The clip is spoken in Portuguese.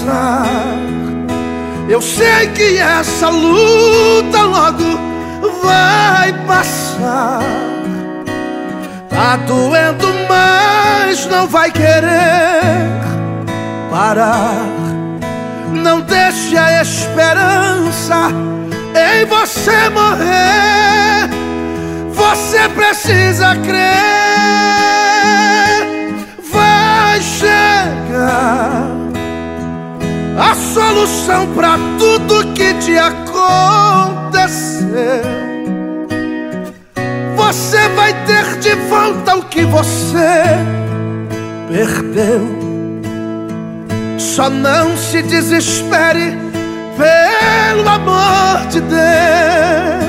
passar. Eu sei que essa luta logo vai passar. Tá doendo, mas não vai querer parar. Não deixe a esperança em você morrer. Você precisa crer. Vai chegar a solução pra tudo que te aconteceu. Você vai ter de volta o que você perdeu. Só não se desespere, pelo amor de Deus.